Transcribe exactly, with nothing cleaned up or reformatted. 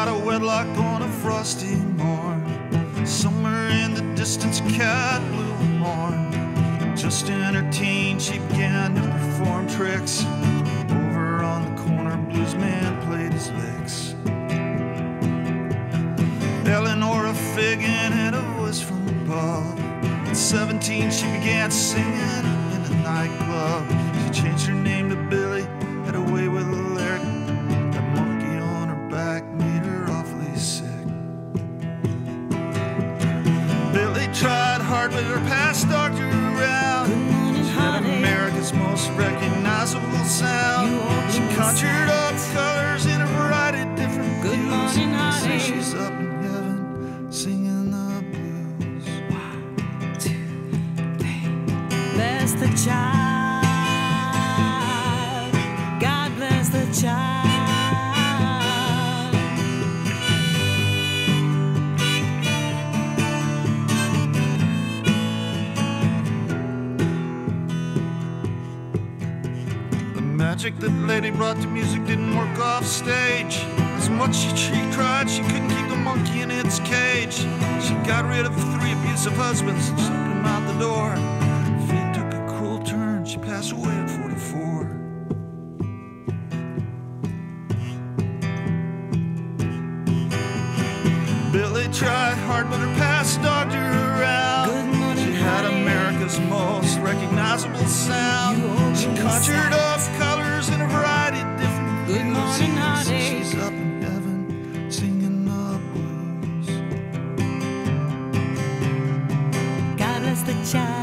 out of wedlock on a frosty morn. Somewhere in the distance a cat blew a horn. Just in her teens she began to perform tricks. Over on the corner blues man played his licks. Eleanor Figgin had a voice from above. At seventeen she began singing in a nightclub. She changed her name to Billie, had a way with a lyric. That monkey on her back made her awfully sick. Billie tried hard with her past doctor around. She had America's most recognizable sound. She conjured up colors in a variety of different Good views. morning, honey. So she's up in heaven singing the blues. One, two, three. Bless the child. God bless the child. The magic that lady brought to music didn't work off stage. As much as she tried, she couldn't keep the monkey in its cage. She got rid of three abusive husbands and sent them out the door. Fate took a cruel turn, she passed away at forty-four. Billie tried hard with her past doctor around. Good morning, She had honey. America's most recognizable sound. You owe She me conjured up sights. colors in a variety of different Good views. morning, So honey. she's up in heaven singing the blues. God bless the child.